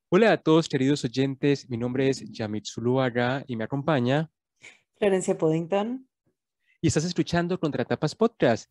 Hola a todos, queridos oyentes. Mi nombre es Yamit Zuluaga y me acompaña. Florencia Puddington. Y estás escuchando Contratapas Podcast,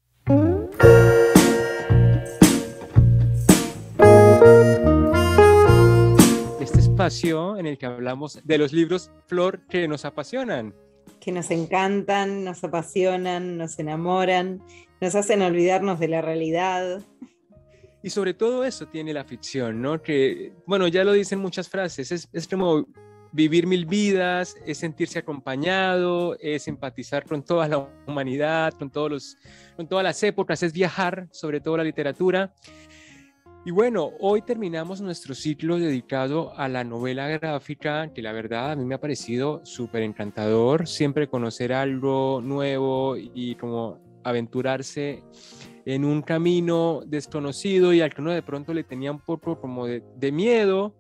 este espacio en el que hablamos de los libros Flor que nos apasionan. Que nos encantan, nos apasionan, nos enamoran, nos hacen olvidarnos de la realidad. Y sobre todo eso tiene la ficción, ¿no? Que, bueno, ya lo dicen muchas frases, es como vivir mil vidas, es sentirse acompañado, es empatizar con toda la humanidad, con todas las épocas, es viajar, sobre todo la literatura. Y bueno, hoy terminamos nuestro ciclo dedicado a la novela gráfica, que la verdad a mí me ha parecido súper encantador, siempre conocer algo nuevo y como aventurarse en un camino desconocido y al que uno de pronto le tenía un poco como de miedo,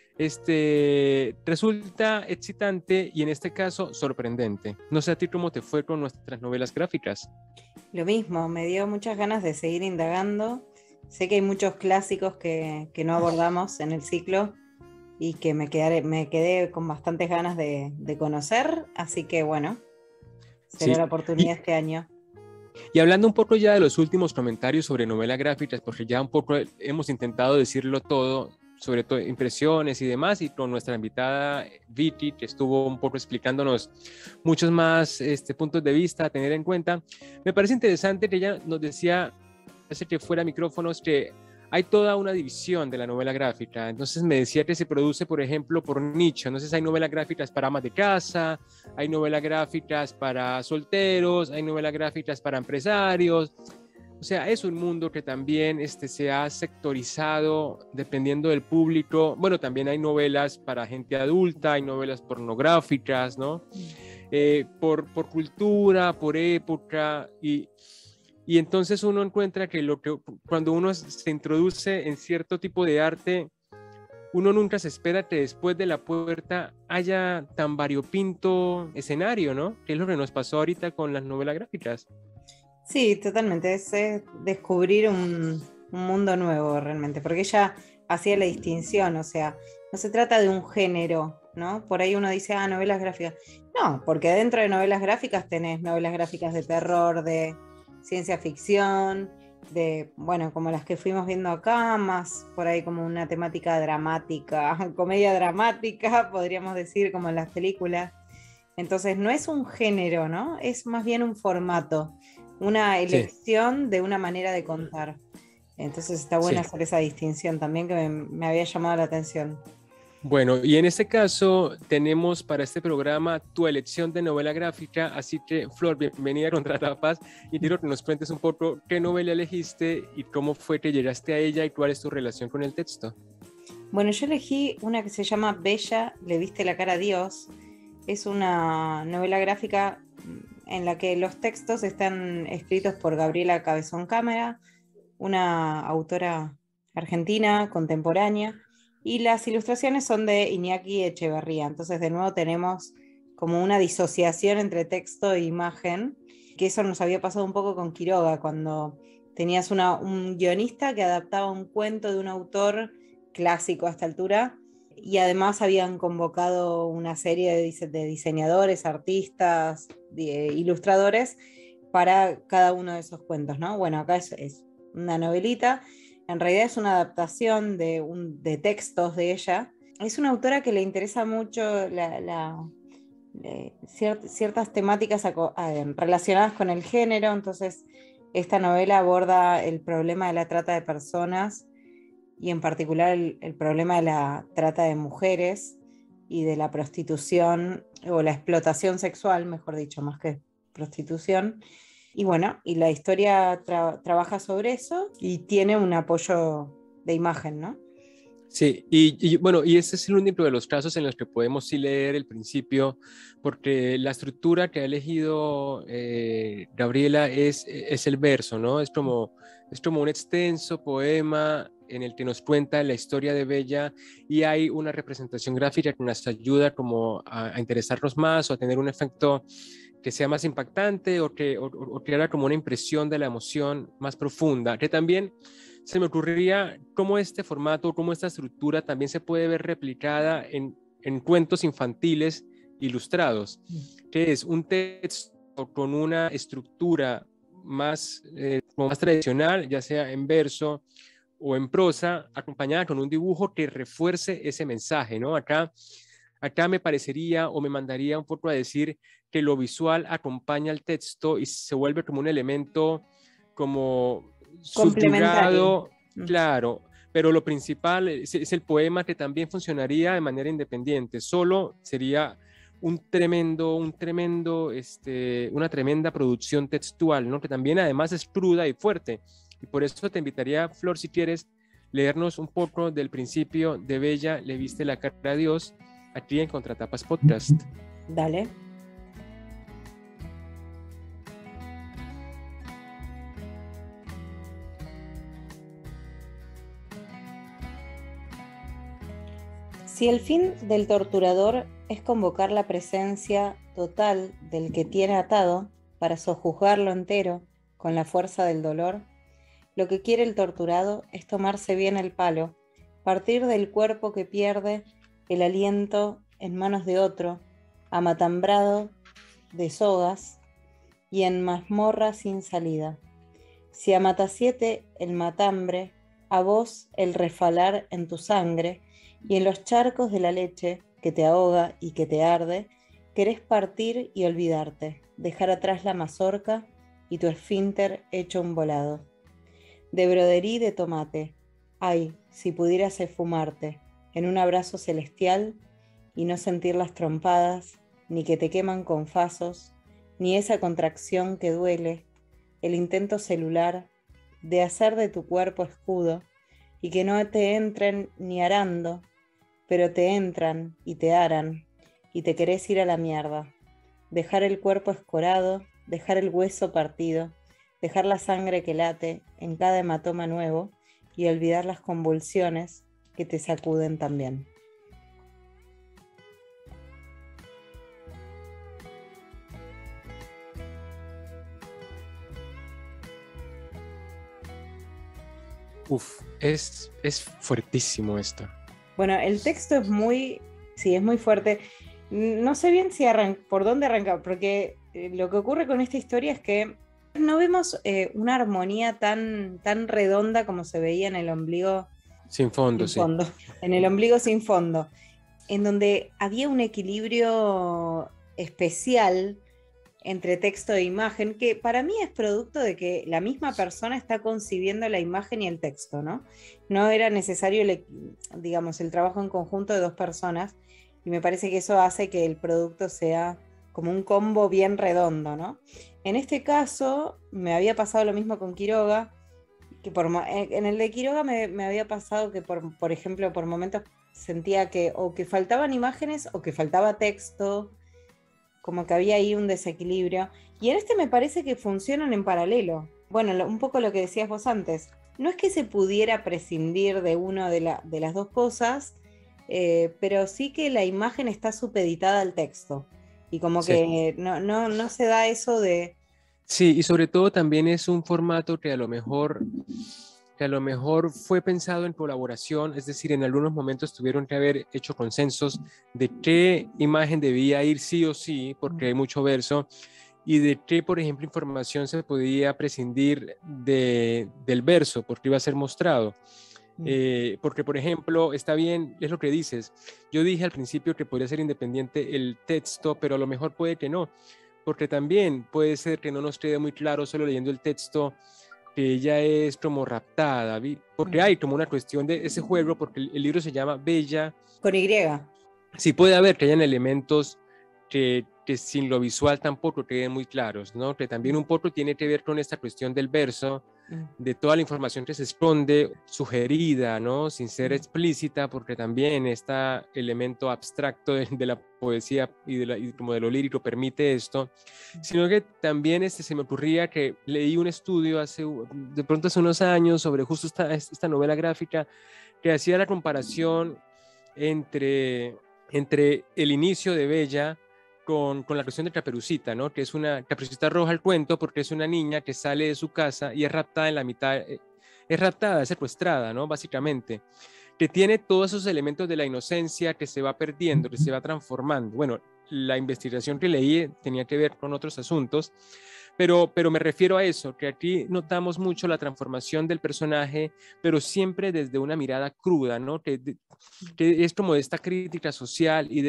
resulta excitante y en este caso sorprendente. No sé a ti cómo te fue con nuestras novelas gráficas. Lo mismo, me dio muchas ganas de seguir indagando. Sé que hay muchos clásicos que no abordamos en el ciclo y que me quedé con bastantes ganas de conocer, así que bueno, será Sí, la y, oportunidad este año. y hablando un poco ya de los últimos comentarios sobre novelas gráficas, porque ya un poco hemos intentado decirlo todo, sobre todo impresiones y demás, y con nuestra invitada Vicky, que estuvo un poco explicándonos muchos más puntos de vista a tener en cuenta, me parece interesante que ella nos decía, hace que fuera micrófonos, que hay toda una división de la novela gráfica. Entonces me decía que se produce, por ejemplo, por nicho. Entonces hay novelas gráficas para amas de casa, hay novelas gráficas para solteros, hay novelas gráficas para empresarios. O sea, es un mundo que también se ha sectorizado dependiendo del público. Bueno, también hay novelas para gente adulta, hay novelas pornográficas, ¿no? Por cultura, por época, y entonces uno encuentra que, cuando uno se introduce en cierto tipo de arte, uno nunca se espera que después de la puerta haya tan variopinto escenario, ¿no? Que es lo que nos pasó ahorita con las novelas gráficas. Sí, totalmente. Es descubrir un mundo nuevo realmente, porque ella hacía la distinción, o sea, no se trata de un género, ¿no? Por ahí uno dice, ah, novelas gráficas. No, porque dentro de novelas gráficas tenés novelas gráficas de terror, de ciencia ficción, de, bueno, como las que fuimos viendo acá, más por ahí como una temática dramática, comedia dramática, podríamos decir, como en las películas. Entonces, no es un género, ¿no? Es más bien un formato, una Sí, elección de una manera de contar. Entonces, está bueno sí. hacer esa distinción también que me había llamado la atención. Bueno, y en este caso tenemos para este programa tu elección de novela gráfica, así que Flor, bienvenida a Contratapas y quiero que nos cuentes un poco qué novela elegiste y cómo fue que llegaste a ella y cuál es tu relación con el texto. Bueno, yo elegí una que se llama Bella, le viste la cara a Dios. Es una novela gráfica en la que los textos están escritos por Gabriela Cabezón Cámara, una autora argentina contemporánea, y las ilustraciones son de Iñaki Echeverría. Entonces, de nuevo tenemos como una disociación entre texto e imagen, que eso nos había pasado un poco con Quiroga, cuando tenías un guionista que adaptaba un cuento de un autor clásico a esta altura, y además habían convocado una serie de diseñadores, artistas, ilustradores para cada uno de esos cuentos, ¿no? Bueno, acá es una novelita, en realidad es una adaptación de textos de ella. Es una autora que le interesa mucho ciertas temáticas relacionadas con el género, entonces esta novela aborda el problema de la trata de personas y en particular el problema de la trata de mujeres y de la prostitución o la explotación sexual, mejor dicho, más que prostitución. Y bueno, y la historia trabaja sobre eso y tiene un apoyo de imagen, ¿no? Sí, bueno, y este es el único de los casos en los que podemos sí leer el principio, porque la estructura que ha elegido Gabriela es el verso, ¿no? Es como un extenso poema en el que nos cuenta la historia de Bella y hay una representación gráfica que nos ayuda como a interesarnos más o a tener un efecto que sea más impactante o que haga como una impresión de la emoción más profunda, que también se me ocurriría cómo este formato, cómo esta estructura también se puede ver replicada en cuentos infantiles ilustrados, que es un texto con una estructura más, como más tradicional, ya sea en verso o en prosa, acompañada con un dibujo que refuerce ese mensaje, ¿no? Acá me parecería o me mandaría un poco a decir que lo visual acompaña al texto y se vuelve como un elemento como Complementario. subyugado, claro, pero lo principal es el poema, que también funcionaría de manera independiente, solo sería una tremenda producción textual, ¿no? Que también además es cruda y fuerte. Y por eso te invitaría, Flor, si quieres, leernos un poco del principio de Bella, le viste la cara a Dios, aquí en Contratapas Podcast. Dale. Si el fin del torturador es convocar la presencia total del que tiene atado para sojuzgarlo entero con la fuerza del dolor, lo que quiere el torturado es tomarse bien el palo, partir del cuerpo que pierde el aliento en manos de otro, amatambrado de sogas y en mazmorra sin salida. Si a matasiete el matambre, a vos el refalar en tu sangre, y en los charcos de la leche que te ahoga y que te arde, querés partir y olvidarte, dejar atrás la mazorca y tu esfínter hecho un volado. De broderí de tomate, ay, si pudieras esfumarte en un abrazo celestial y no sentir las trompadas, ni que te queman con fasos, ni esa contracción que duele, el intento celular de hacer de tu cuerpo escudo y que no te entren ni arando, pero te entran y te aran y te querés ir a la mierda, dejar el cuerpo escorado, dejar el hueso partido, dejar la sangre que late en cada hematoma nuevo y olvidar las convulsiones que te sacuden también. Uf, es fuertísimo esto. Bueno, el texto es es muy fuerte. No sé bien por dónde arrancar, porque lo que ocurre con esta historia es que no vemos una armonía tan redonda como se veía en el ombligo sin fondo, sin fondo, en el ombligo sin fondo, en donde había un equilibrio especial entre texto e imagen, que para mí es producto de que la misma persona está concibiendo la imagen y el texto, ¿no? No era necesario, digamos, el trabajo en conjunto de dos personas, y me parece que eso hace que el producto sea como un combo bien redondo, ¿no? En este caso, me había pasado lo mismo con Quiroga, que en el de Quiroga me había pasado que, por ejemplo, por momentos sentía que o que faltaban imágenes o que faltaba texto, como que había ahí un desequilibrio. Y en este me parece que funcionan en paralelo. Bueno, un poco lo que decías vos antes. No es que se pudiera prescindir de una de las dos cosas, pero sí que la imagen está supeditada al texto. Y como sí. que no se da eso de... Sí, y sobre todo también es un formato que a lo mejor fue pensado en colaboración, es decir, en algunos momentos tuvieron que haber hecho consensos de qué imagen debía ir sí o sí, porque hay mucho verso, y de qué, por ejemplo, información se podía prescindir del verso, porque iba a ser mostrado. Porque, por ejemplo, está bien, es lo que dices. Yo dije al principio que podría ser independiente el texto, pero a lo mejor puede que no, porque también puede ser que no nos quede muy claro solo leyendo el texto que ella es como raptada, porque hay como una cuestión de ese juego, porque el libro se llama Bella. Con Y. Sí puede haber que hayan elementos que sin lo visual tampoco queden muy claros, ¿no? Que también un poco tiene que ver con esta cuestión del verso, de toda la información que se esconde, sugerida, ¿no? Sin ser explícita, porque también este elemento abstracto de la poesía y como de lo lírico permite esto, sino que también se me ocurría que leí un estudio de pronto hace unos años sobre justo esta novela gráfica que hacía la comparación entre el inicio de Bella con la cuestión de Caperucita, ¿no? Que es una Caperucita Roja el cuento porque es una niña que sale de su casa y es raptada en la mitad es raptada, es secuestrada, ¿no? Básicamente, que tiene todos esos elementos de la inocencia que se va perdiendo, que se va transformando. Bueno, la investigación que leí tenía que ver con otros asuntos, pero me refiero a eso, que aquí notamos mucho la transformación del personaje, pero siempre desde una mirada cruda, ¿no? Que es como de esta crítica social y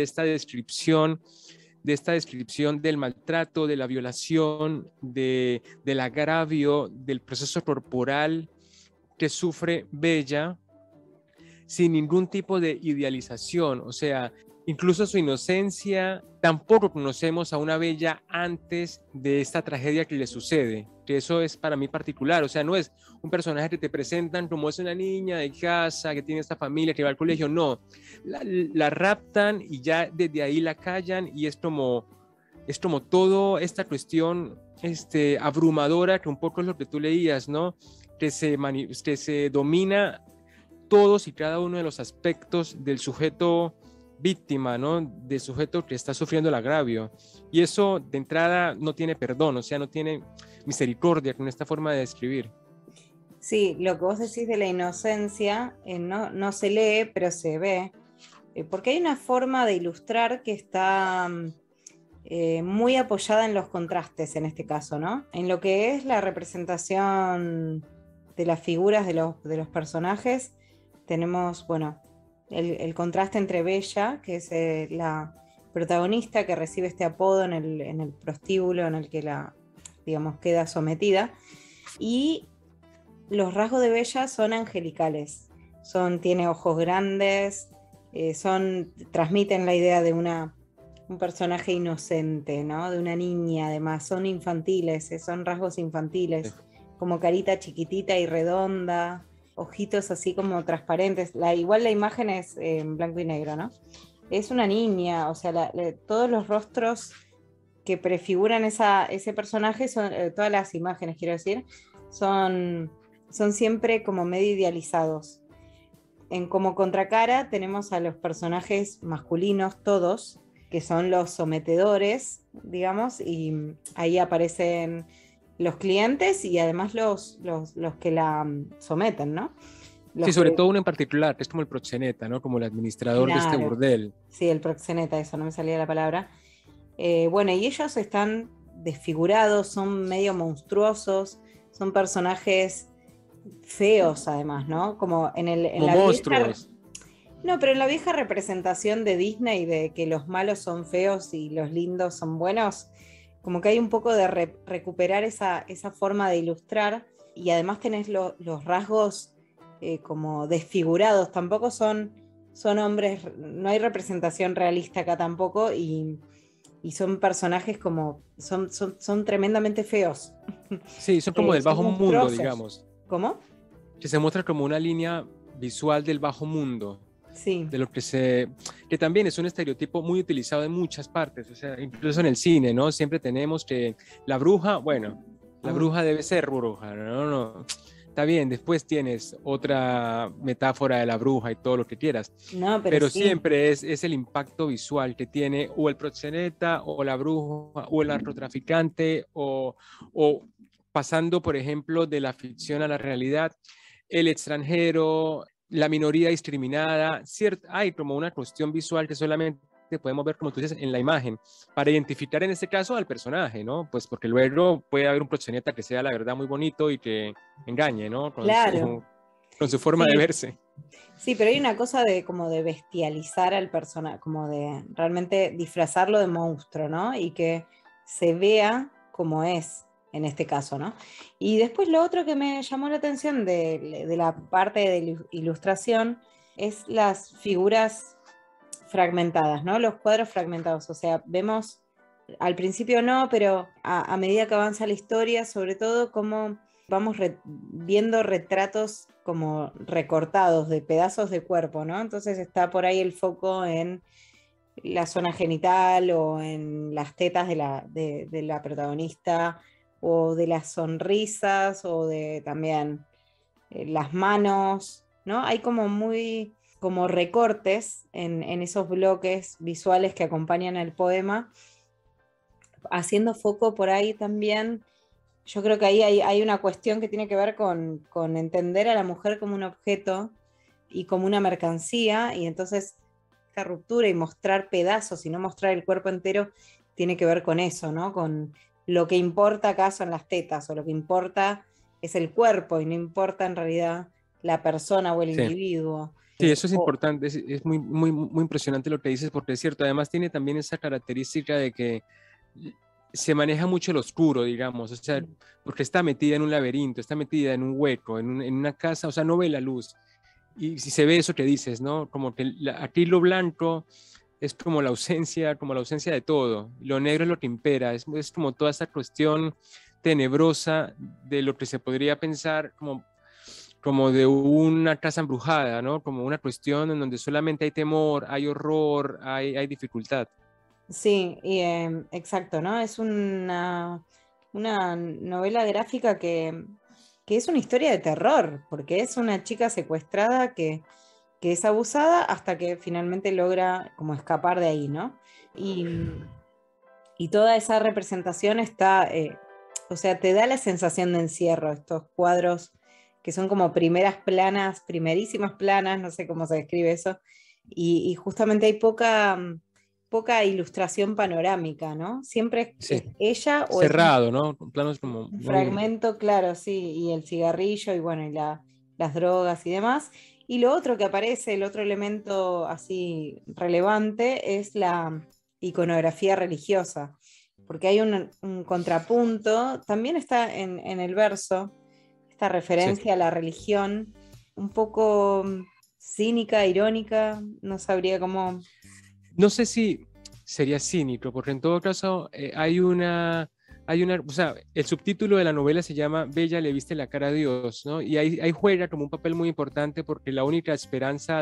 de esta descripción del maltrato, de la violación, del agravio, del proceso corporal que sufre Bella sin ningún tipo de idealización, o sea, incluso su inocencia, tampoco conocemos a una Bella antes de esta tragedia que le sucede, que eso es para mí particular, o sea, no es un personaje que te presentan como es una niña de casa, que tiene esta familia, que va al colegio, no, la raptan y ya desde ahí la callan y es como toda esta cuestión abrumadora, que un poco es lo que tú leías, ¿no? Que se domina todos y cada uno de los aspectos del sujeto víctima, ¿no? Del sujeto que está sufriendo el agravio. Y eso de entrada no tiene perdón, o sea, no tiene misericordia con esta forma de describir. Sí, lo que vos decís de la inocencia no se lee, pero se ve, porque hay una forma de ilustrar que está muy apoyada en los contrastes en este caso, ¿no? En lo que es la representación de las figuras de los personajes, tenemos, bueno, el contraste entre Bella, que es la protagonista que recibe este apodo en el prostíbulo en el que digamos, queda sometida, y los rasgos de Bella son angelicales, tiene ojos grandes, transmiten la idea de un personaje inocente, ¿no? De una niña, además, son infantiles, son rasgos infantiles, como carita chiquitita y redonda, ojitos así como transparentes. Igual la imagen es en blanco y negro, ¿no? Es una niña, o sea, todos los rostros que prefiguran ese personaje, todas las imágenes, quiero decir, son siempre como medio idealizados. Como contracara tenemos a los personajes masculinos, todos, que son los sometedores, digamos, y ahí aparecen los clientes y además los que la someten, ¿no? Sí, sobre todo uno en particular, que es como el proxeneta, ¿no? Como el administrador de este burdel. Sí, el proxeneta, eso, no me salía la palabra. Bueno, y ellos están desfigurados, son medio monstruosos, son personajes feos además, ¿no? Como como monstruos. No, pero en la vieja representación de Disney de que los malos son feos y los lindos son buenos, como que hay un poco de recuperar esa forma de ilustrar, y además tenés los rasgos como desfigurados, tampoco son hombres, no hay representación realista acá tampoco, y son personajes como, son tremendamente feos. Sí, son como del bajo mundo, digamos. ¿Cómo? Que se muestra como una línea visual del bajo mundo. Sí. De lo que también es un estereotipo muy utilizado en muchas partes, o sea, incluso en el cine, ¿no? Siempre tenemos que la bruja, bueno, la bruja debe ser bruja, no, está bien, después tienes otra metáfora de la bruja y todo lo que quieras, no, pero sí. siempre es el impacto visual que tiene o el proxeneta, o la bruja, o el narcotraficante, o pasando, por ejemplo, de la ficción a la realidad, el extranjero, la minoría discriminada, hay como una cuestión visual que solamente podemos ver, como tú dices, en la imagen, para identificar en este caso al personaje, ¿no? Pues porque luego puede haber un proxeneta que sea la verdad muy bonito y que engañe, ¿no? Claro. Con su forma de verse. Sí, pero hay una cosa como de bestializar al personaje, como de realmente disfrazarlo de monstruo, ¿no? Y que se vea como es en este caso, ¿no? Y después lo otro que me llamó la atención de la parte de ilustración es las figuras fragmentadas, ¿no? Los cuadros fragmentados, o sea, vemos, al principio no, pero a medida que avanza la historia, sobre todo cómo vamos viendo retratos como recortados de pedazos de cuerpo, ¿no? Entonces está por ahí el foco en la zona genital o en las tetas de la protagonista, o de las sonrisas, o de también las manos, ¿no? Hay como recortes en esos bloques visuales que acompañan el poema, haciendo foco por ahí también yo creo que ahí hay una cuestión que tiene que ver con entender a la mujer como un objeto y como una mercancía, y entonces esta ruptura y mostrar pedazos y no mostrar el cuerpo entero tiene que ver con eso, ¿no? Con lo que importa acá son las tetas, o lo que importa es el cuerpo y no importa en realidad la persona o el Sí. individuo. Sí, eso es importante, es muy, muy, muy impresionante lo que dices, porque es cierto, además tiene también esa característica de que se maneja mucho el oscuro, digamos, o sea, porque está metida en un laberinto, está metida en un hueco, en una casa, o sea, no ve la luz. Y si se ve eso que dices, ¿no? Como que aquí lo blanco es como la ausencia de todo, lo negro es lo que impera, es como toda esta cuestión tenebrosa de lo que se podría pensar como de una casa embrujada, ¿no? Como una cuestión en donde solamente hay temor, hay horror, hay dificultad. Sí, y, exacto, ¿no? Es una novela gráfica que es una historia de terror, porque es una chica secuestrada que es abusada hasta que finalmente logra como escapar de ahí, ¿no? Y toda esa representación está, o sea, te da la sensación de encierro, estos cuadros que son como primeras planas, primerísimas planas, no sé cómo se describe eso, y justamente hay poca ilustración panorámica, ¿no? Siempre Sí, es ella o es cerrado, ¿no? Con planos como un muy... fragmento, claro, sí, y el cigarrillo y bueno, y las drogas y demás. Y lo otro que aparece, el otro elemento así relevante es la iconografía religiosa, porque hay un contrapunto, también está en el verso, esta Sí. referencia a la religión, un poco cínica, irónica, no sabría cómo... No sé si sería cínico, porque en todo caso o sea, el subtítulo de la novela se llama Bella le viste la cara a Dios, ¿no? Y ahí juega como un papel muy importante porque la única esperanza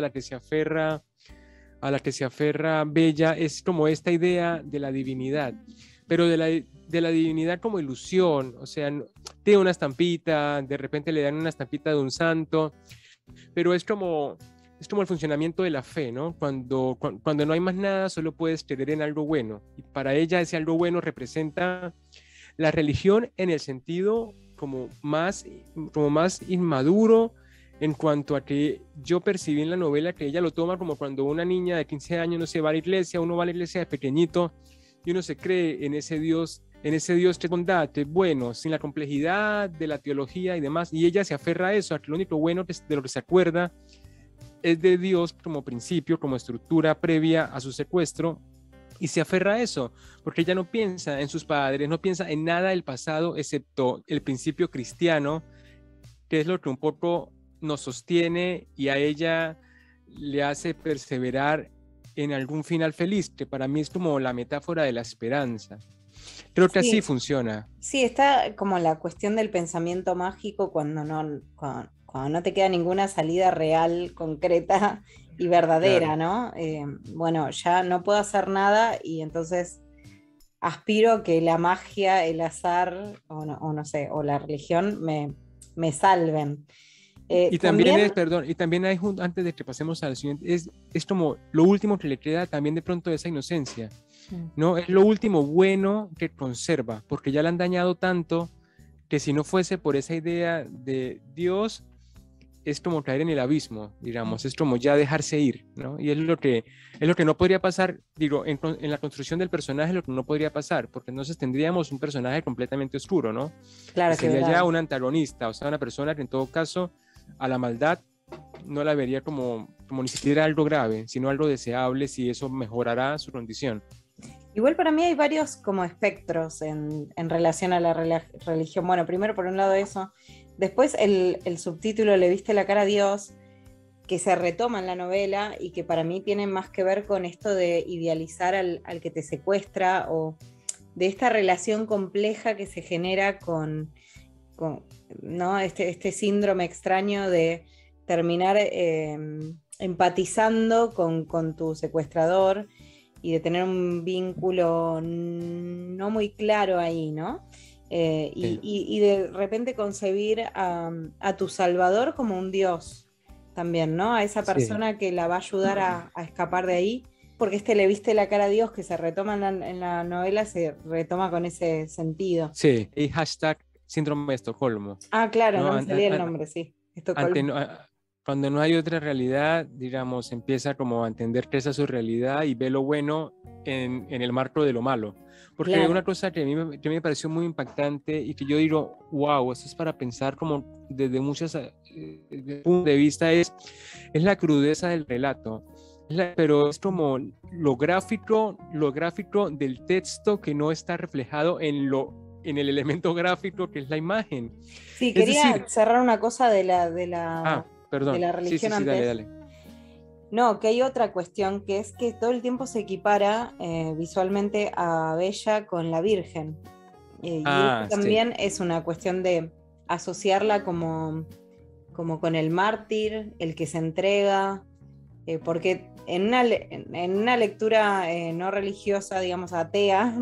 a la que se aferra Bella es como esta idea de la divinidad, pero de la divinidad como ilusión, o sea, tiene una estampita, de repente le dan una estampita de un santo, pero es como el funcionamiento de la fe, ¿no? Cuando no hay más nada, solo puedes creer en algo bueno. Y para ella ese algo bueno representa la religión en el sentido como más inmaduro en cuanto a que yo percibí en la novela que ella lo toma como cuando una niña de 15 años no se va a la iglesia, uno va a la iglesia de pequeñito y uno se cree en ese Dios que es bondad, que es bueno, sin la complejidad de la teología y demás, y ella se aferra a eso, a que lo único bueno de lo que se acuerda es de Dios como principio, como estructura previa a su secuestro, y se aferra a eso, porque ella no piensa en sus padres, no piensa en nada del pasado, excepto el principio cristiano, que es lo que un poco nos sostiene y a ella le hace perseverar en algún final feliz, que para mí es como la metáfora de la esperanza. Creo que así Sí, funciona. sí, está como la cuestión del pensamiento mágico cuando no te queda ninguna salida real, concreta y verdadera, Claro. ¿no? Bueno, ya no puedo hacer nada y entonces aspiro a que la magia, el azar o no sé, o la religión me salven. Y también También, es, perdón, y también hay, antes de que pasemos al siguiente, es como lo último que le queda también de pronto de esa inocencia, ¿no? Es lo último bueno que conserva, porque ya la han dañado tanto que si no fuese por esa idea de Dios, es como caer en el abismo, digamos, es como ya dejarse ir, ¿no? Y es lo que no podría pasar, digo, en la construcción del personaje lo que no podría pasar, porque entonces tendríamos un personaje completamente oscuro, ¿no? Que claro que sería ya verdad. un antagonista, o sea, una persona que en todo caso a la maldad no la vería como ni siquiera algo grave, sino algo deseable si eso mejorará su condición. Igual para mí hay varios como espectros en relación a la religión. Bueno, primero por un lado eso. Después el subtítulo Le viste la cara a Dios, que se retoma en la novela y que para mí tiene más que ver con esto de idealizar al que te secuestra o de esta relación compleja que se genera con ¿no? Este síndrome extraño de terminar empatizando con tu secuestrador y de tener un vínculo no muy claro ahí, ¿no? Sí, Y de repente concebir a tu salvador como un dios también, ¿no? A esa sí, persona que la va a ayudar a escapar de ahí, porque Le viste la cara a Dios que se retoma en la novela, se retoma con ese sentido. sí. Y hashtag síndrome de Estocolmo, Ah, claro, ¿no? no me salía el nombre, sí. Ante, Estocolmo. cuando no hay otra realidad, digamos, empieza como a entender que esa es su realidad y ve lo bueno en el marco de lo malo. Porque Claro. una cosa que a mí me pareció muy impactante y que yo digo, wow, esto es para pensar como desde muchos puntos de vista, es la crudeza del relato. Pero es como lo gráfico del texto que no está reflejado en el elemento gráfico que es la imagen. Sí, Es quería decir, cerrar una cosa de perdón, la sí, sí, religión sí, dale, antes. dale. No, que hay otra cuestión que es que todo el tiempo se equipara visualmente a Bella con la Virgen. Y esto Ah, sí, también es una cuestión de asociarla como con el mártir, el que se entrega, porque en una lectura no religiosa, digamos, atea,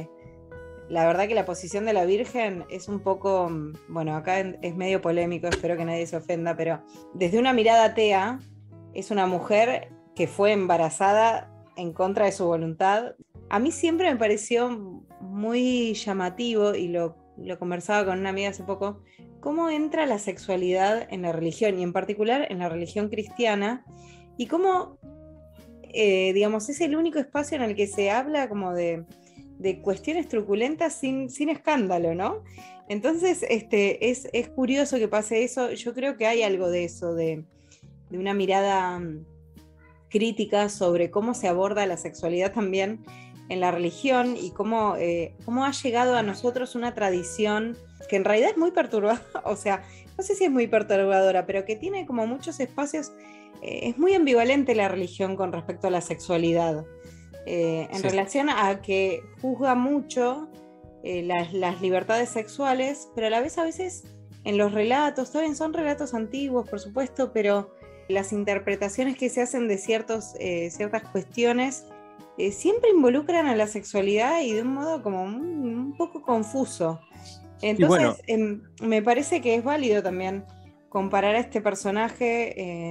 la verdad que la posición de la Virgen es un poco, bueno, acá es medio polémico, espero que nadie se ofenda, pero desde una mirada atea, es una mujer que fue embarazada en contra de su voluntad. A mí siempre me pareció muy llamativo, y lo conversaba con una amiga hace poco, cómo entra la sexualidad en la religión, y en particular en la religión cristiana, y cómo, digamos, es el único espacio en el que se habla como de cuestiones truculentas sin escándalo, ¿no? Entonces, es curioso que pase eso. Yo creo que hay algo de eso, de una mirada crítica sobre cómo se aborda la sexualidad también en la religión, y cómo ha llegado a nosotros una tradición que en realidad es muy perturbadora, o sea, no sé si es muy perturbadora, pero que tiene como muchos espacios, es muy ambivalente la religión con respecto a la sexualidad, en sí. relación a que juzga mucho las libertades sexuales, pero a veces en los relatos, también son relatos antiguos, por supuesto, pero las interpretaciones que se hacen de ciertas cuestiones siempre involucran a la sexualidad, y de un modo como un poco confuso. Y bueno, Entonces, me parece que es válido también comparar a este personaje,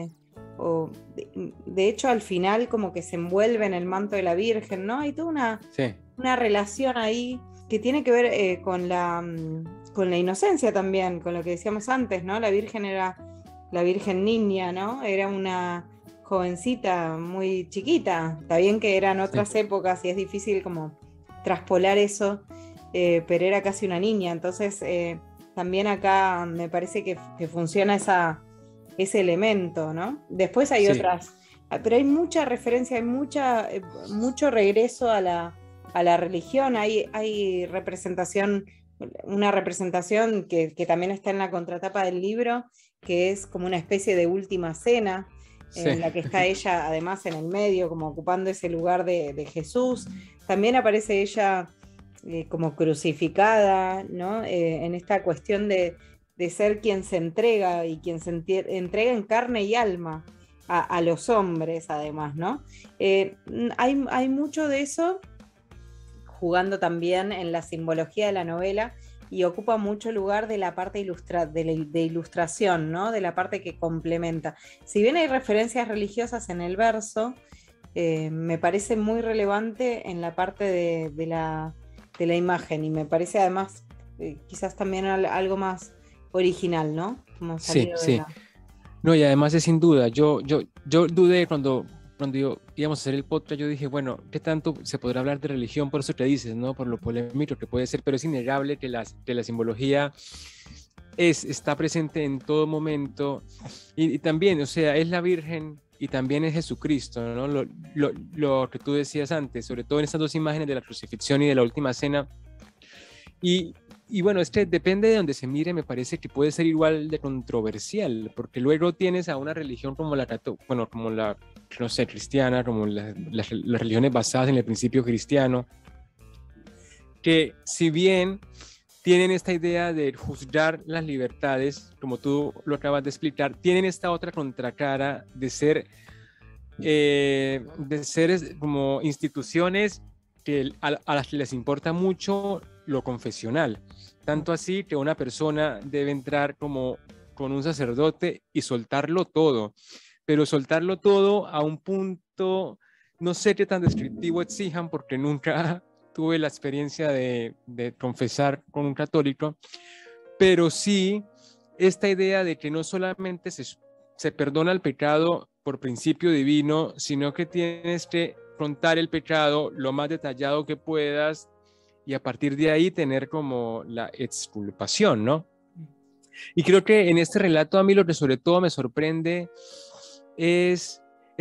de hecho al final como que se envuelve en el manto de la Virgen, ¿no? Hay toda sí, una relación ahí que tiene que ver con la inocencia también, con lo que decíamos antes, ¿no? La Virgen era la Virgen niña, ¿no? Era una jovencita muy chiquita. Está bien que eran sí. otras épocas y es difícil como traspolar eso, pero era casi una niña. Entonces, también acá me parece que funciona ese elemento, ¿no? Después hay Sí, otras, pero hay mucha referencia, hay mucho regreso a la religión, hay representación, una representación que también está en la contratapa del libro, que es como una especie de última cena, sí, en la que está ella además en el medio, como ocupando ese lugar de Jesús. También aparece ella como crucificada, ¿no? En esta cuestión de ser quien se entrega, y quien se entrega en carne y alma a los hombres, además, ¿no? Hay mucho de eso jugando también en la simbología de la novela, y ocupa mucho lugar de la parte de ilustración, ¿no? De la parte que complementa. Si bien hay referencias religiosas en el verso, me parece muy relevante en la parte de la imagen, y me parece además quizás también algo más original, ¿no? Como sí, salido de sí. la... No, y además es sin duda, yo dudé cuando íbamos a hacer el podcast, yo dije, bueno, ¿qué tanto se podrá hablar de religión? Por eso te dices, ¿no? Por lo polémico que puede ser, pero es innegable que la simbología está presente en todo momento y también, o sea, es la Virgen y también es Jesucristo, ¿no? Lo que tú decías antes, sobre todo en estas dos imágenes de la crucifixión y de la última cena. Y, y bueno, es que depende de donde se mire, me parece que puede ser igual de controversial, porque luego tienes a una religión como bueno, como la, no sé, cristiana, como las religiones basadas en el principio cristiano, que si bien tienen esta idea de juzgar las libertades, como tú lo acabas de explicar, tienen esta otra contracara de ser como instituciones a las que les importa mucho lo confesional. Tanto así que una persona debe entrar como con un sacerdote y soltarlo todo, pero soltarlo todo a un punto, no sé qué tan descriptivo exijan, porque nunca tuve la experiencia de confesar con un católico, pero sí esta idea de que no solamente se perdona el pecado por principio divino, sino que tienes que contar el pecado lo más detallado que puedas y a partir de ahí tener como la exculpación, ¿no? Y creo que en este relato a mí lo que sobre todo me sorprende es,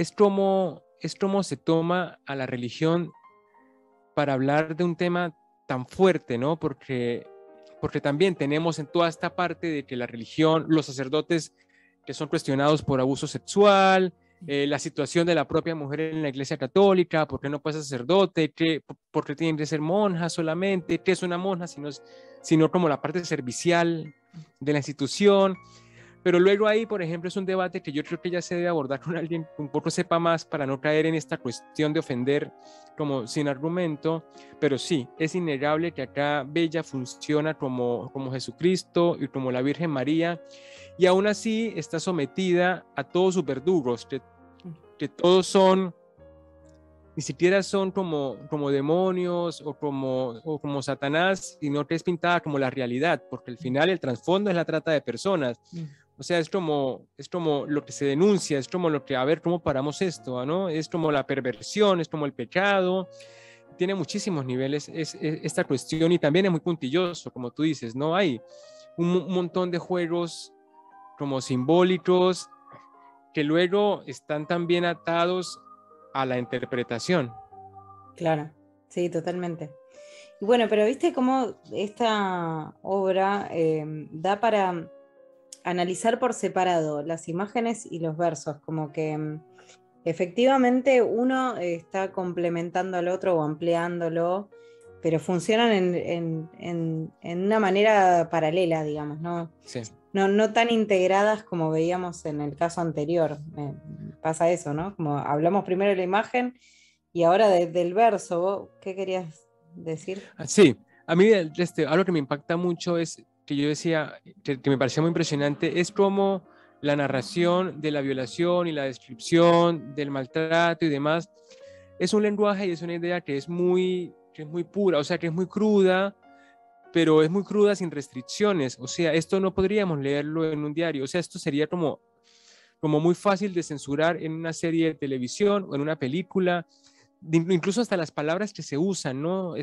es cómo se toma a la religión para hablar de un tema tan fuerte, ¿no? Porque también tenemos en toda esta parte de que la religión, los sacerdotes que son cuestionados por abuso sexual, la situación de la propia mujer en la Iglesia Católica, por qué no puede ser sacerdote, por qué tiene que ser monja solamente, qué es una monja, sino como la parte servicial de la institución. Pero luego ahí, por ejemplo, es un debate que yo creo que ya se debe abordar con alguien que un poco sepa más para no caer en esta cuestión de ofender como sin argumento. Pero sí, es innegable que acá Bella funciona como Jesucristo y como la Virgen María, y aún así está sometida a todos sus verdugos, que todos son, ni siquiera son como demonios o como Satanás, sino que es pintada como la realidad, porque al final el trasfondo es la trata de personas. O sea, es como lo que se denuncia, es como lo que, a ver, ¿cómo paramos esto? ¿No? Es como la perversión, es como el pecado, tiene muchísimos niveles esta cuestión y también es muy puntilloso, como tú dices, ¿no? Hay un montón de juegos como simbólicos que luego están también atados a la interpretación. Claro, sí, totalmente. Y bueno, pero viste cómo esta obra da para analizar por separado las imágenes y los versos, como que efectivamente uno está complementando al otro o ampliándolo, pero funcionan en una manera paralela, digamos, ¿no? Sí. No tan integradas como veíamos en el caso anterior. Pasa eso, ¿no? Como hablamos primero de la imagen y ahora del verso. ¿Vos qué querías decir? Sí, a mí algo que me impacta mucho es que yo decía, que me parecía muy impresionante, es como la narración de la violación y la descripción del maltrato y demás, es un lenguaje y es una idea que es muy pura, o sea, que es muy cruda, pero es muy cruda sin restricciones. O sea, esto no podríamos leerlo en un diario. O sea, esto sería como muy fácil de censurar en una serie de televisión o en una película, incluso hasta las palabras que se usan, ¿no?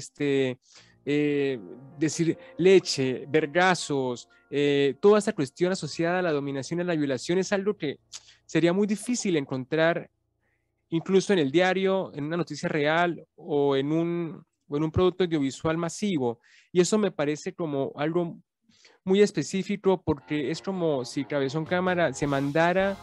Eh, decir leche, vergazos, toda esta cuestión asociada a la dominación y a la violación es algo que sería muy difícil encontrar incluso en el diario, en una noticia real o en un producto audiovisual masivo. Y eso me parece como algo muy específico porque es como si Cabezón Cámara se mandara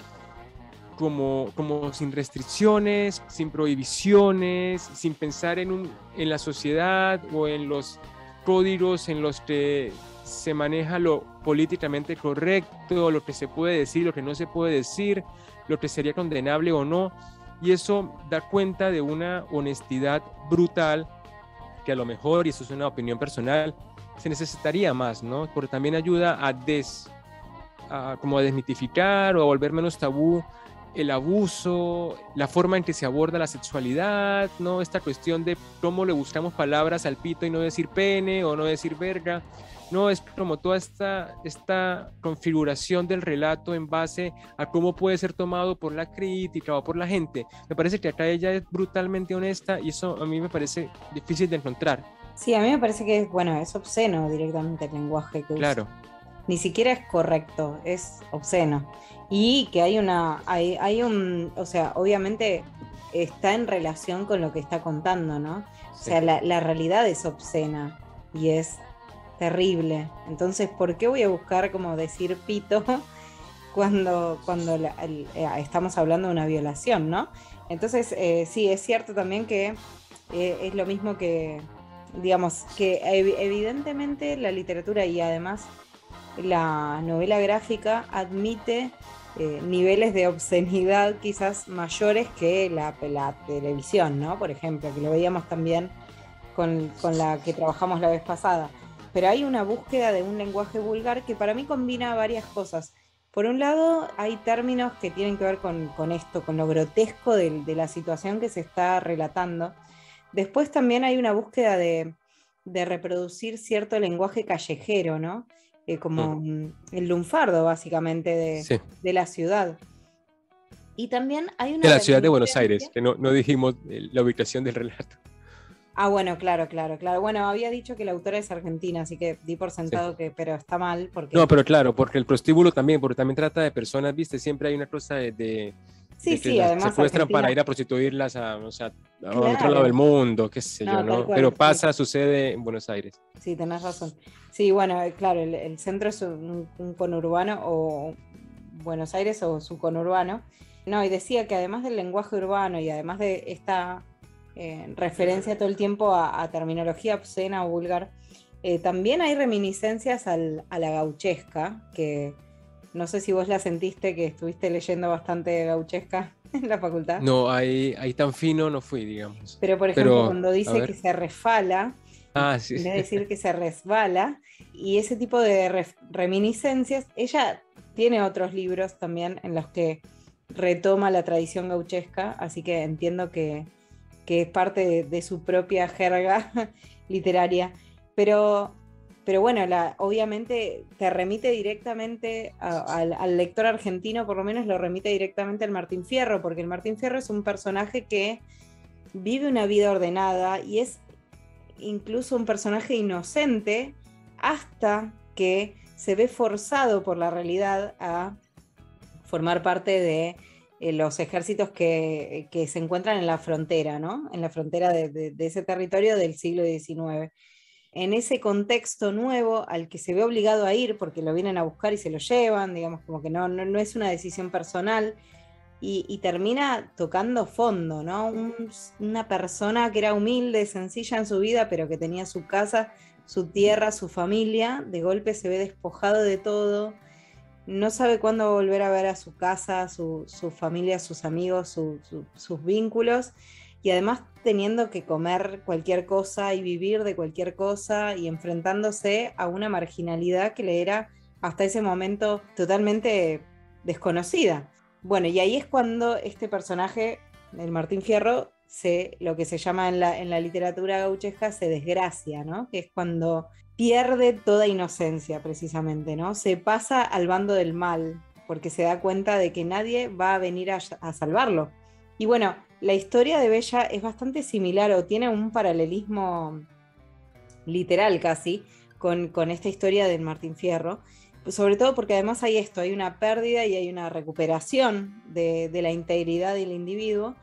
como sin restricciones, sin prohibiciones, sin pensar en la sociedad o en los códigos en los que se maneja lo políticamente correcto, lo que se puede decir, lo que no se puede decir, lo que sería condenable o no. Y eso da cuenta de una honestidad brutal que a lo mejor, y eso es una opinión personal, se necesitaría más, ¿no? Porque también ayuda como a desmitificar o a volver menos tabú el abuso, la forma en que se aborda la sexualidad, ¿no? Esta cuestión de cómo le buscamos palabras al pito y no decir pene o no decir verga, ¿no? Es como toda esta configuración del relato en base a cómo puede ser tomado por la crítica o por la gente. Me parece que acá ella es brutalmente honesta y eso a mí me parece difícil de encontrar. Sí, a mí me parece que bueno, es obsceno directamente el lenguaje que usa. Claro, Ni siquiera es correcto, es obsceno. Y que hay un, o sea, obviamente está en relación con lo que está contando, ¿no? O sí. sea, la realidad es obscena y es terrible. Entonces, ¿por qué voy a buscar como decir pito cuando estamos hablando de una violación, ¿no? Entonces, sí, es cierto también que es lo mismo que, digamos, que evidentemente la literatura y además la novela gráfica admite niveles de obscenidad quizás mayores que la televisión, ¿no? Por ejemplo, que lo veíamos también con la que trabajamos la vez pasada. Pero hay una búsqueda de un lenguaje vulgar que para mí combina varias cosas. Por un lado, hay términos que tienen que ver con esto, con lo grotesco de la situación que se está relatando. Después también hay una búsqueda de reproducir cierto lenguaje callejero, ¿no? como el lunfardo básicamente Sí, de la ciudad. Y también hay de una la ciudad de Buenos Aires, reminiscencia. que no dijimos la ubicación del relato. Ah, bueno, claro, claro, claro. Bueno, había dicho que la autora es argentina, así que di por Sí. sentado que, pero está mal No, porque pero claro, porque el prostíbulo también, porque también trata de personas, viste, siempre hay una cosa sí, de que sí, las además secuestran para ir Argentina, a prostituirlas a, o sea, a otro lado del claro, mundo, qué sé yo, no, tal ¿no? Pero cual, sí, pasa, sucede en Buenos Aires. sí, tenés razón. Sí, bueno, claro, el centro es un conurbano o Buenos Aires o su conurbano. No, y decía que además del lenguaje urbano y además de esta referencia todo el tiempo a terminología obscena o vulgar, también hay reminiscencias a la gauchesca, que no sé si vos la sentiste, que estuviste leyendo bastante gauchesca en la facultad. No, ahí tan fino no fui, digamos. Pero, por ejemplo, Pero, cuando a dice que ver. se resfala, Ah, sí. en vez de decir que se resbala, y ese tipo de reminiscencias, ella tiene otros libros también en los que retoma la tradición gauchesca, así que entiendo que es parte de su propia jerga literaria. Pero, pero bueno, obviamente te remite directamente al lector argentino, por lo menos lo remite directamente al Martín Fierro, porque el Martín Fierro es un personaje que vive una vida ordenada y es incluso un personaje inocente hasta que se ve forzado por la realidad a formar parte de los ejércitos que se encuentran en la frontera, ¿no? En la frontera de ese territorio del siglo XIX. En ese contexto nuevo al que se ve obligado a ir porque lo vienen a buscar y se lo llevan, digamos, como que no es una decisión personal, y termina tocando fondo, ¿no? Una persona que era humilde, sencilla en su vida, pero que tenía su casa, su tierra, su familia, de golpe se ve despojado de todo, no sabe cuándo volver a ver a su casa, su familia, sus amigos, sus vínculos, y además teniendo que comer cualquier cosa y vivir de cualquier cosa y enfrentándose a una marginalidad que le era hasta ese momento totalmente desconocida. Bueno, y ahí es cuando este personaje, el Martín Fierro, lo que se llama en la literatura gauchesca, se desgracia, ¿no? Que es cuando pierde toda inocencia, precisamente, ¿no? Se pasa al bando del mal, porque se da cuenta de que nadie va a venir a salvarlo. Y bueno, la historia de Bella es bastante similar o tiene un paralelismo literal casi con esta historia de Martín Fierro, sobre todo porque además hay esto, hay una pérdida y hay una recuperación de la integridad del individuo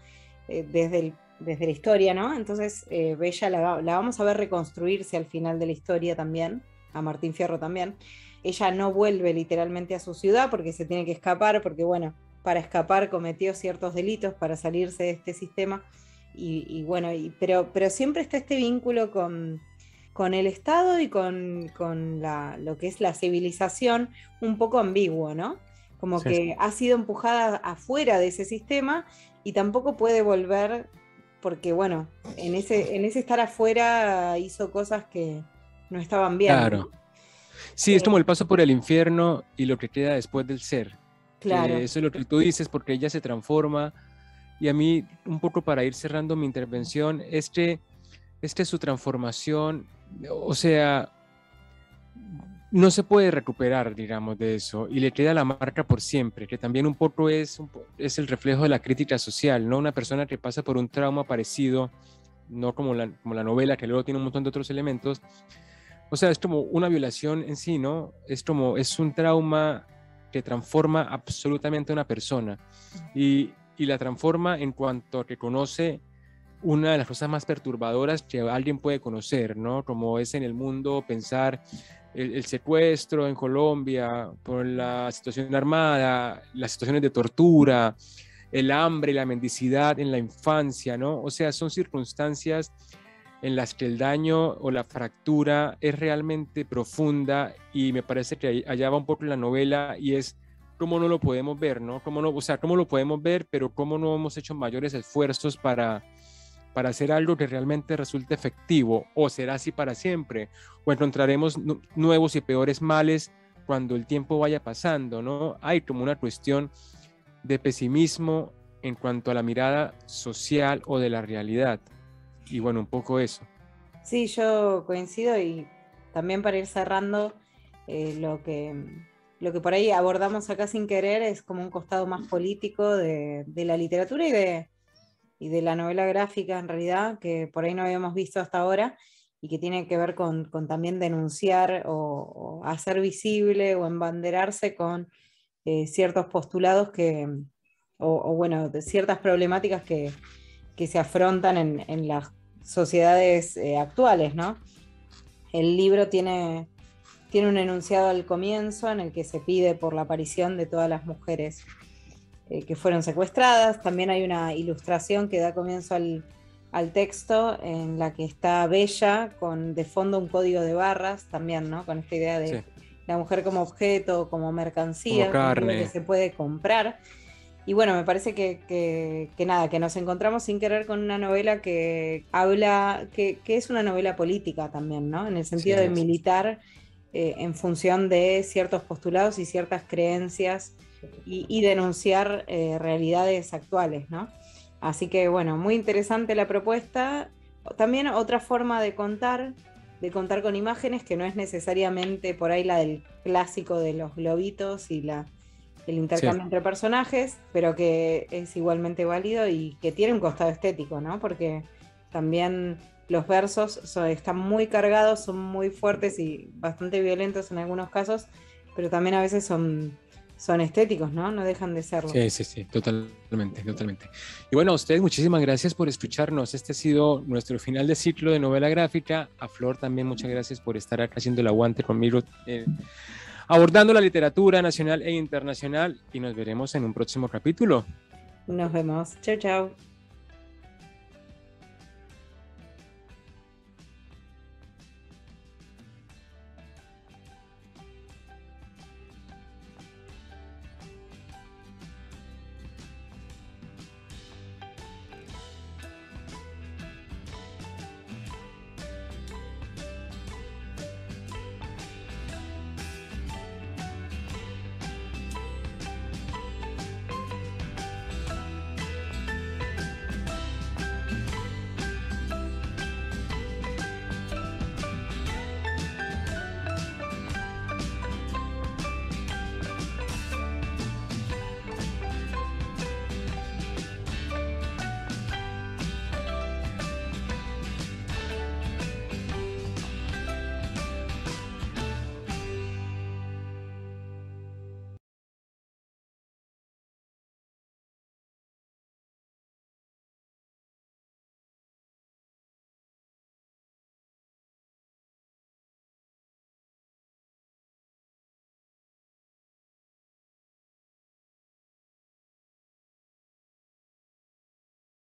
desde la historia, ¿no? Entonces, Bella la vamos a ver reconstruirse al final de la historia también, a Martín Fierro también. Ella no vuelve literalmente a su ciudad porque se tiene que escapar, porque bueno, para escapar cometió ciertos delitos para salirse de este sistema. Y bueno, pero siempre está este vínculo con el Estado y con lo que es la civilización un poco ambiguo, ¿no? Como Sí. que ha sido empujada afuera de ese sistema y tampoco puede volver porque, bueno, en ese estar afuera hizo cosas que no estaban bien, Claro. ¿no? Sí, es como el paso por el infierno y lo que queda después del ser. Que Claro. eso es lo que tú dices, porque ella se transforma. Y a mí, un poco para ir cerrando mi intervención, su transformación, o sea, no se puede recuperar, digamos, de eso, y le queda la marca por siempre, que también un poco es el reflejo de la crítica social, ¿no? Una persona que pasa por un trauma parecido, no como la novela, que luego tiene un montón de otros elementos, o sea, es como una violación en sí, ¿no? Es un trauma que transforma absolutamente a una persona, y la transforma en cuanto a que conoce una de las cosas más perturbadoras que alguien puede conocer, ¿no? Como es en el mundo pensar el secuestro en Colombia por la situación armada, las situaciones de tortura, el hambre, la mendicidad en la infancia, ¿no? O sea, son circunstancias en las que el daño o la fractura es realmente profunda, y me parece que allá va un poco la novela, y es cómo no lo podemos ver, ¿no? Cómo no, o sea, cómo lo podemos ver, pero cómo no hemos hecho mayores esfuerzos para hacer algo que realmente resulte efectivo, o será así para siempre, o encontraremos nuevos y peores males cuando el tiempo vaya pasando, ¿no? Hay como una cuestión de pesimismo en cuanto a la mirada social o de la realidad, y bueno, un poco eso. Sí, yo coincido y también para ir cerrando, lo que por ahí abordamos acá sin querer es como un costado más político de la literatura y de la novela gráfica en realidad, que por ahí no habíamos visto hasta ahora, y que tiene que ver con también denunciar o hacer visible o embanderarse con ciertos postulados o bueno, de ciertas problemáticas que se afrontan en las sociedades actuales, ¿no? El libro tiene un enunciado al comienzo en el que se pide por la aparición de todas las mujeres que fueron secuestradas. También hay una ilustración que da comienzo al texto en la que está Bella con de fondo un código de barras también, ¿no? Con esta idea de Sí, la mujer como objeto, como como mercancía, como algo que carne. se puede comprar. Y bueno, me parece que nada, que nos encontramos sin querer con una novela que habla, que es una novela política también, ¿no? En el Sí, sentido de militar en función de ciertos postulados y ciertas creencias y denunciar realidades actuales, ¿no? Así que bueno, muy interesante la propuesta. También otra forma de contar con imágenes que no es necesariamente por ahí la del clásico de los globitos y el sí. intercambio entre personajes, pero que es igualmente válido y que tiene un costado estético, ¿no? Porque también los versos están muy cargados, son muy fuertes y bastante violentos en algunos casos, pero también a veces son estéticos, ¿no? No dejan de serlo. Sí, sí, sí, totalmente, totalmente. Y bueno, a ustedes muchísimas gracias por escucharnos. Este ha sido nuestro final de ciclo de novela gráfica. A Flor también muchas gracias por estar acá haciendo el aguante conmigo, abordando la literatura nacional e internacional y nos veremos en un próximo capítulo. Nos vemos. Chau, chau.